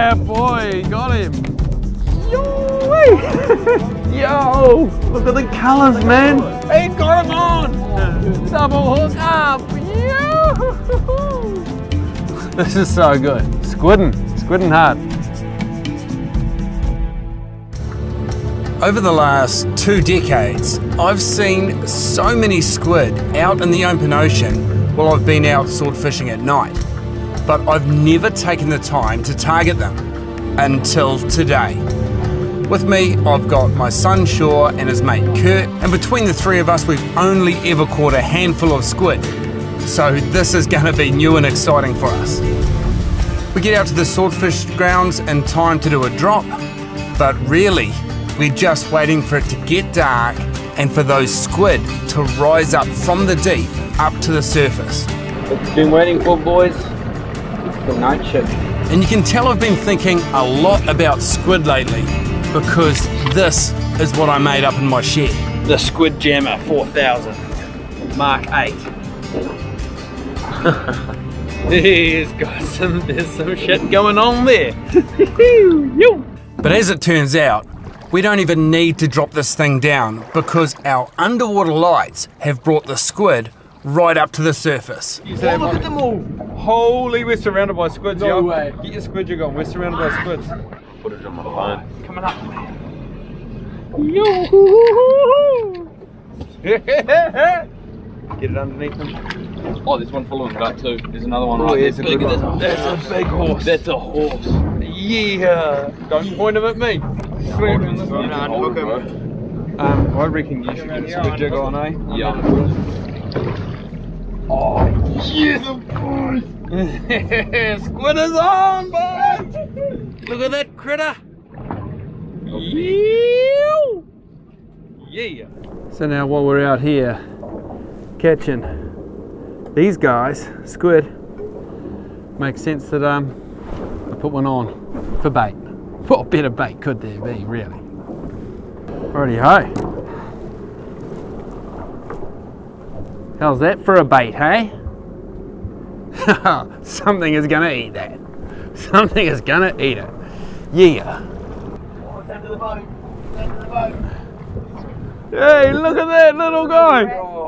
Yeah, boy, got him. Yo, look at the colours, man. He got him on. Double hook up. Yo. This is so good. Squidding hard. Over the last 2 decades, I've seen so many squid out in the open ocean while I've been out sword fishing at night, but I've never taken the time to target them until today. With me, I've got my son Shaw and his mate Kurt, and between the 3 of us, we've only ever caught a handful of squid, so this is going to be new and exciting for us. We get out to the swordfish grounds in time to do a drop, but really, we're just waiting for it to get dark and for those squid to rise up from the deep up to the surface. What we've been waiting for, boys, the night shift. And you can tell I've been thinking a lot about squid lately because this is what I made up in my shed. The Squid Jammer 4000 Mark 8. There's some shit going on there. But as it turns out, we don't even need to drop this thing down because our underwater lights have brought the squid right up to the surface. Oh, look at them all! Holy, we're surrounded by squids, yo. Way. Get your squid jig on, we're surrounded by squids. Footage on my phone. Coming up. Yo! Get it underneath them. Oh, there's one following that too. There's another one right there. That's a big horse. That's a horse. Yeah! Don't point them at me. I reckon you should get a squid jig on, eh? Yeah. Oh, yes, of course! Squid is on, boys! Look at that critter! Yeah! So now while we're out here catching these guys, squid, makes sense that I put one on for bait. What better bait could there be, really? Righty-ho. How's that for a bait, hey? Something is gonna eat that. Something is gonna eat it. Yeah. Into the boat. Into the boat. Hey, look at that little guy.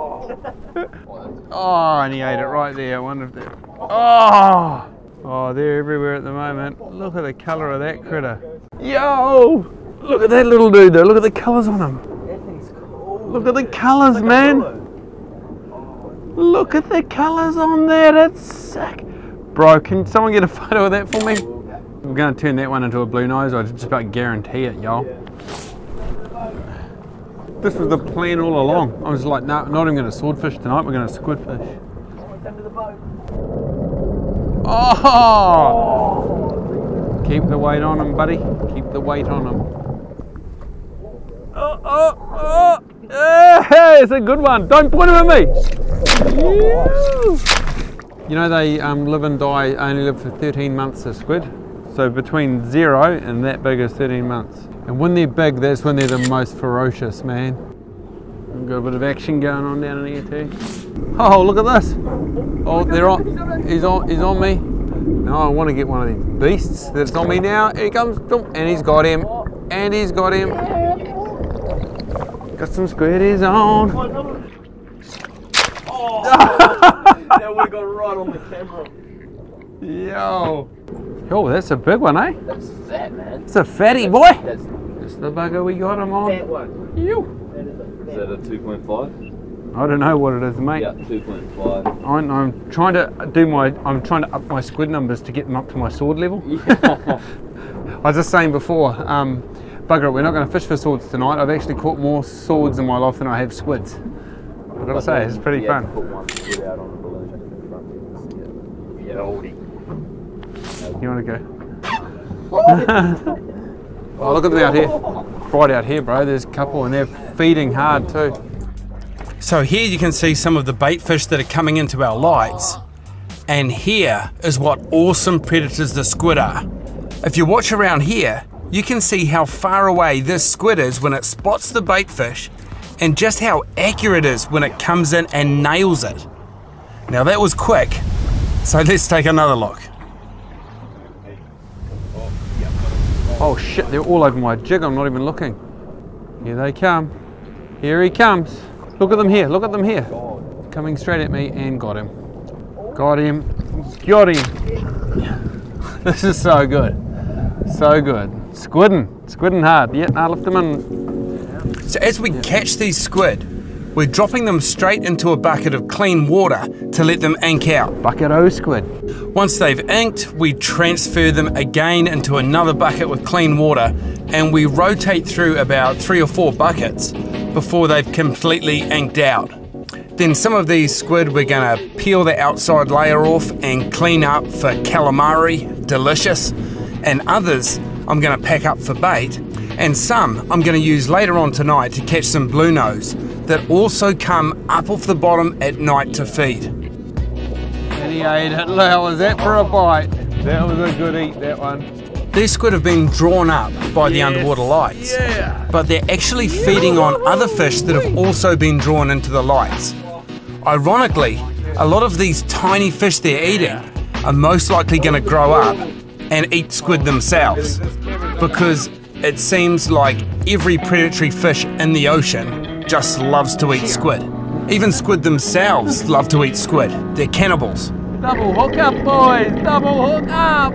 Oh, and he ate it right there. I wonder if that. Oh, they're everywhere at the moment. Look at the colour of that critter. Yo! Look at that little dude though. Look at the colours on him. That thing's cool. Look at the colours, man. Look at the colours on there. That's sick. Bro, can someone get a photo of that for me? We're going to turn that one into a blue nose. I just about guarantee it, y'all. This was the plan all along. I was like, no, not even going to swordfish tonight. We're going to squid fish. Oh! Keep the weight on him, buddy. Keep the weight on him. Oh! Hey, it's a good one. Don't point him at me. You know they live and die, only live for 13 months, the squid. So between 0 and that big is 13 months. And when they're big, that's when they're the most ferocious, man. We've got a bit of action going on down in here too. Oh, look at this. Oh, they're on. He's on me. No, I want to get one of these beasts that's on me now. Here he comes. And he's got him. And he's got him. Got some squiddies on. Oh, that would have gone right on the camera. Yo. Oh, that's a big one, eh? That's fat, man. It's a fatty boy. That's the bugger we got him on. fat one. Ew. Is that a 2.5? I don't know what it is, mate. Yeah, 2.5. I'm trying to up my squid numbers to get them up to my sword level. Yeah. I was just saying before, bugger it, we're not going to fish for swords tonight. I've actually caught more swords in my life than I have squids. I've got to say, it's pretty fun. Put one squid out on the balloon in front of you. Yeah, oldie. You want to go? Oh, look at them out here. Right out here, bro. There's a couple and they're feeding hard too. So here you can see some of the bait fish that are coming into our lights. And here is what awesome predators the squid are. If you watch around here, you can see how far away this squid is when it spots the bait fish and just how accurate it is when it comes in and nails it. Now that was quick, so let's take another look. Oh shit, they're all over my jig, I'm not even looking. Here they come. Here he comes. Look at them here, look at them here. Coming straight at me and got him. Got him. Got him. This is so good. So good. Squidding hard. Yeah, I lift them in. So as we catch these squid, we're dropping them straight into a bucket of clean water to let them ink out. Bucket o' squid. Once they've inked, we transfer them again into another bucket with clean water, and we rotate through about 3 or 4 buckets before they've completely inked out. Then some of these squid we're gonna peel the outside layer off and clean up for calamari, delicious, and others I'm gonna pack up for bait, and some I'm gonna use later on tonight to catch some blue nose that also come up off the bottom at night to feed. And he ate it. How was that for a bite? That was a good eat, that one. These squid have been drawn up by the underwater lights, but they're actually feeding on other fish that have also been drawn into the lights. Ironically, a lot of these tiny fish they're eating are most likely going to grow up and eat squid themselves, because it seems like every predatory fish in the ocean just loves to eat squid. Even squid themselves love to eat squid. They're cannibals. Double hook up, boys! Double hook up!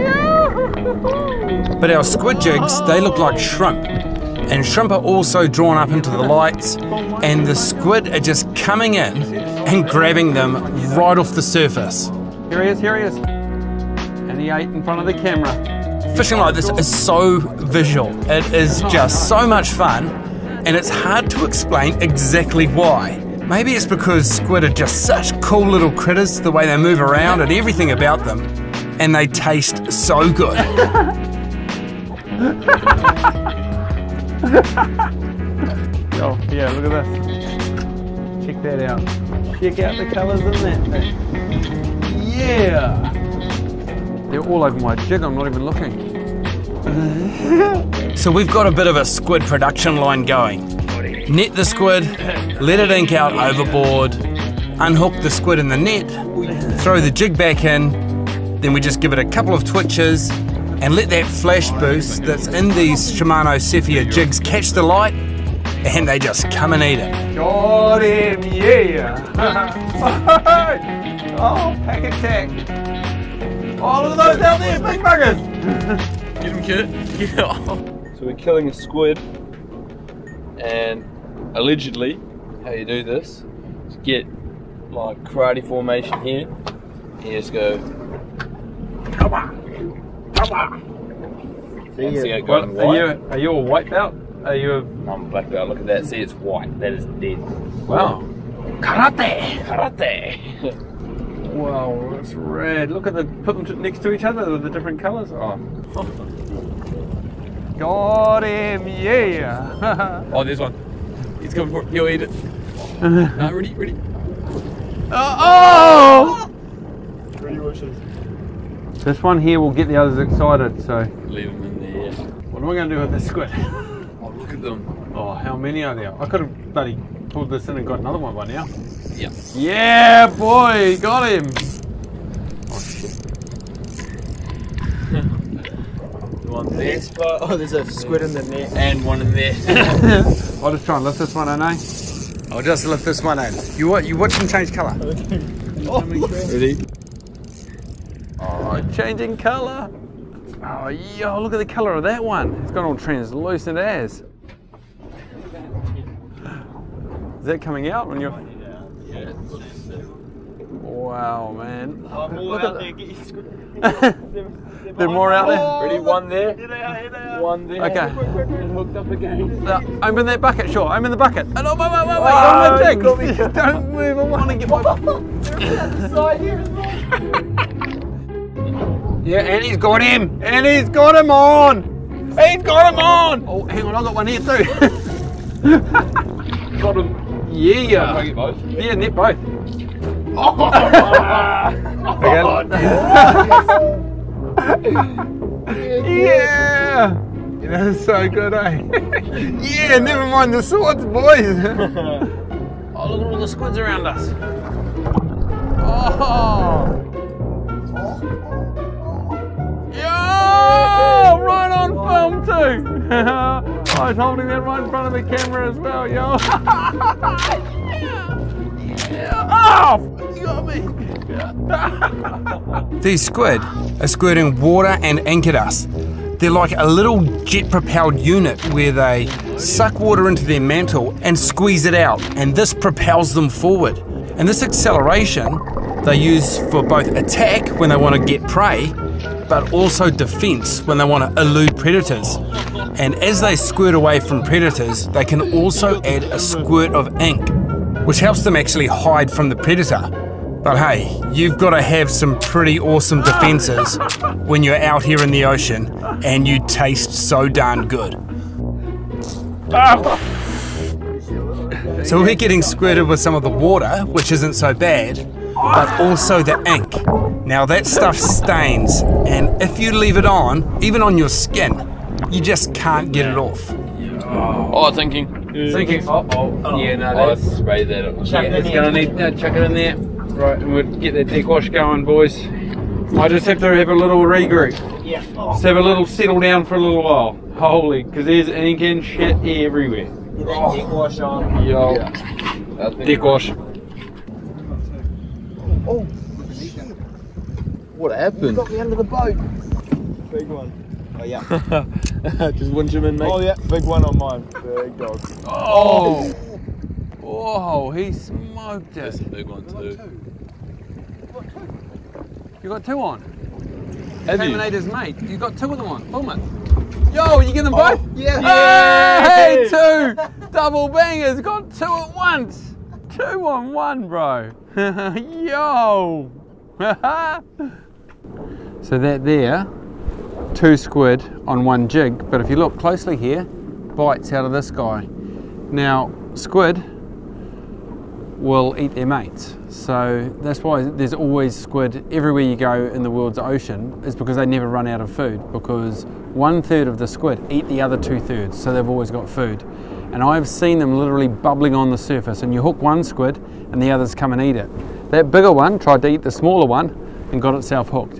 But our squid jigs, they look like shrimp. And shrimp are also drawn up into the lights, and the squid are just coming in and grabbing them right off the surface. Here he is, here he is. And he ate in front of the camera. Fishing like this is so visual. It is just so much fun, and it's hard to explain exactly why. Maybe it's because squid are just such cool little critters, the way they move around and everything about them, and they taste so good. Oh, yeah, look at this. Check that out. Check out the colours in that thing. Yeah! They're all over my jig, I'm not even looking. So we've got a bit of a squid production line going. Net the squid, let it ink out overboard, unhook the squid in the net, throw the jig back in, then we just give it a couple of twitches and let that flash boost that's in these Shimano Cephia jigs catch the light, and they just come and eat it. Got him, yeah! Oh, pack attack! Oh, look at those out there, big buggers! Get him, kid. Yeah. So we're killing a squid, and allegedly, how you do this is get like karate formation here. You just go. See it going white. Are you a white belt? Are you a... I'm a black belt. Look at that. See, it's white. That is dead. Wow. Karate! Karate! Wow, that's red. Look at the... Put them next to each other with the different colours. Oh. Got him, yeah! Oh, there's one. He's coming for it. He'll eat it. Ready? Oh! Three wishes. This one here will get the others excited, so... Leave him in there. What am I going to do with this squid? Oh, look at them. Oh, how many are there? I could have bloody pulled this in and got another one by now. Yeah. Yeah, boy! Got him! Oh, shit. One there. Oh, there's a squid in the net. And one in there. I'll just try and lift this one in, eh? I'll just lift this one in. You watch him change colour. Ready? Oh, changing colour. Oh, yo, look at the colour of that one. It's gone all translucent as. Is that coming out when you're... Yeah. Wow, man. Look at there, get your squid. There's more out there? Ready? One there. Here they are. One there. Okay. And hooked up again. Open that bucket, sure. Open the bucket. Oh, no, wait. Don't move, Jake. Don't move. I want to get my... Side here as well. Yeah, and he's got him. And he's got him on. He's got him on. Oh, hang on. I got one here too. Got him. Yeah. Can I get both? Yeah, net both. Yeah. That is so good, eh? Yeah, never mind the swords, boys. Oh, look at all the squids around us. Oh. Yo, right on film. I was holding that right in front of the camera as well, yo. Oh, you got me. These squid are squirting water and ink at us. They're like a little jet-propelled unit where they suck water into their mantle and squeeze it out, and this propels them forward. And this acceleration they use for both attack when they want to get prey, but also defense when they want to elude predators. And as they squirt away from predators, they can also add a squirt of ink, which helps them actually hide from the predator. But hey, you've got to have some pretty awesome defenses when you're out here in the ocean and you taste so darn good. So we're getting squirted with some of the water, which isn't so bad, but also the ink. Now that stuff stains, and if you leave it on, even on your skin, you just can't get it off. Oh, thinking. Yeah, no, I'll spray that up. it's gonna need chuck it in there. Right, and we'll get that deck wash going, boys. I just have to have a little regroup. Yeah. Just have a little settle down for a little while. Holy, because there's ink and shit everywhere. Get that deck wash on. Yo, deck wash. Oh, What happened? got me under the boat. Big one. Oh yeah. Just winch him in, mate. Oh yeah, big one on mine. Big dog. Oh! Whoa, he smoked That's a it. big one too. You got two on? Have you? Terminator's mate. You got two of them on. Film it. Yo, you get them both? Yeah. Hey, two! Double bangers. Got two at once. 2 on 1, bro. Yo! So that there, 2 squid on 1 jig, but if you look closely here, bites out of this guy. Now, squid will eat their mates, so that's why there's always squid everywhere you go in the world's ocean, is because they never run out of food, because 1/3 of the squid eat the other 2/3, so they've always got food. And I've seen them literally bubbling on the surface, and you hook one squid and the others come and eat it. That bigger one tried to eat the smaller one and got itself hooked.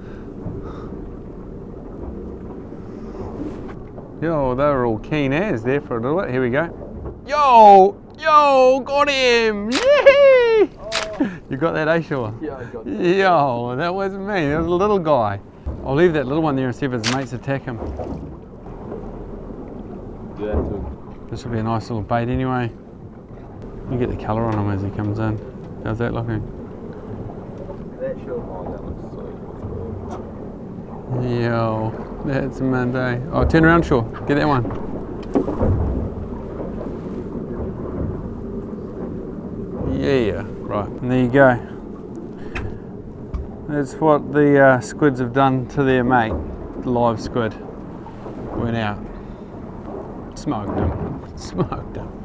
Yo, they were all keen as there for a little bit. Here we go. Yo, got him! Yee! Oh. You got that, eh, Shaw? Yeah, I got that. Yo, that wasn't me, that was a little guy. I'll leave that little one there and see if his mates attack him. Do that too. This will be a nice little bait anyway. You get the colour on him as he comes in. How's that looking? That sure. Oh, that looks so. Yo, that's a Monday. Oh, turn around, Shaw. Get that one. Yeah, right. And there you go. That's what the squids have done to their mate. The live squid. Went out. Smoked him. Smoked him.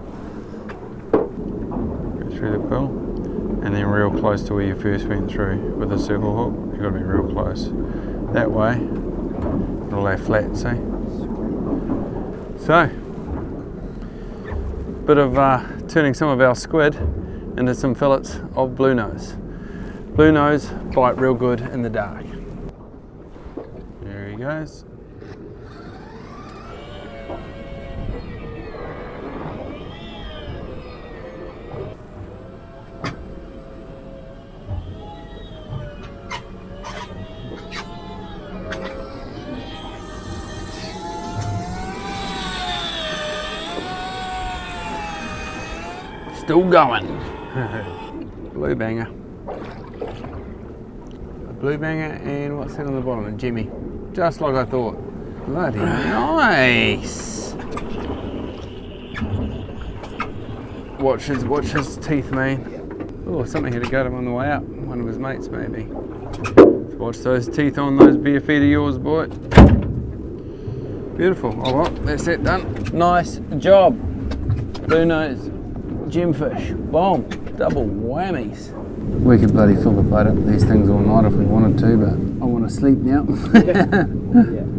Go through the quill. And then real close to where you first went through with a circle hook. You've got to be real close. That way, it'll lay flat, see? So, bit of turning some of our squid into some fillets of blue nose. Blue nose bite real good in the dark. There he goes. Still going. Blue banger. A blue banger, and what's that on the bottom? A Jimmy. Just like I thought. Bloody nice. Watch his teeth, man. Oh, something had to go to him on the way out. One of his mates, maybe. Watch those teeth on those bare feet of yours, boy. Beautiful. Oh well, that's that done. Nice job. Blue nose. Gemfish, boom, double whammies. We could bloody fill the boat up with these things all night if we wanted to, but I want to sleep now. Yeah.